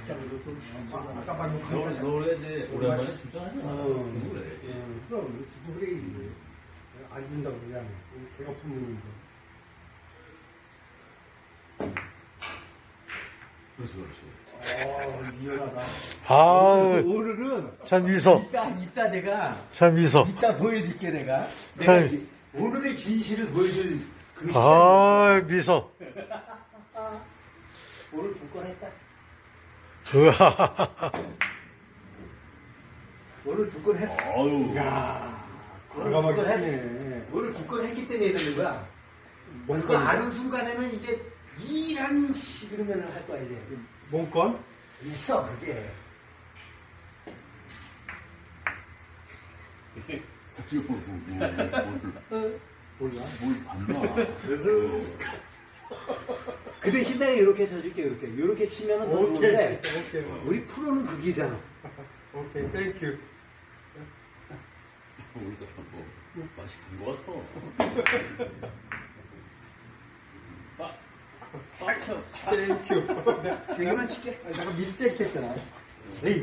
기타도 좀 아까 방금 노래 이제 오랜만에 출전하잖아. 그래. 그럼 그래 이게 안 준다고 그냥 걔가 품는 거. 그렇지, 그렇지. 미안하다. 아, 오늘은 참 미소. 이따 내가 참 미소. 이따 보여줄게 내가. 참. 오늘의 진실을 보여줄 그 시간. 아, 미소. 오늘 두건 했다. 우와. 오늘 두 건 했어. 아유. 야, 오늘 두 건 했네. 오늘 두 건 했기 때문에 이러는 거야. 그거 아는 순간에는 이제 이런 식으로면 할 거야 이제. 뭔건? 있어 그게. 몰라. 뭘 봤나? 그 대신 내가 이렇게 쳐줄게 이렇게 치면은 더 좋은데 우리 프로는 그기잖아. 오케이, 땡큐. 우리도 뭐 맛이 간것 같아. 빠져. 땡큐. 세 개만 칠게. 내가 밀 땡큐 했잖아. 에이.